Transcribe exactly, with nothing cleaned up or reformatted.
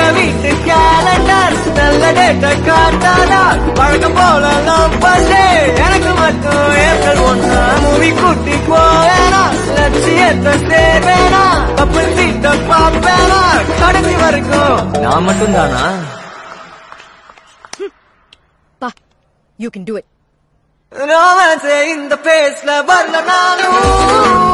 வீட்டு கேலண்டர் நல்ல டேட்ட காட்டாதா பழக்கம் போல லவ் பண்ணே எனக்கு மட்டும் ஏப்ரல் ஒண்ணு மூவி கூட்டி போவேனா லட்சியத்தை சேர்வேனா கப்பல் சீட்ட பாப்பேனா கடைசி வரைக்கும் நான் மட்டும் தானா பா you can do it romance in the face la barla nalu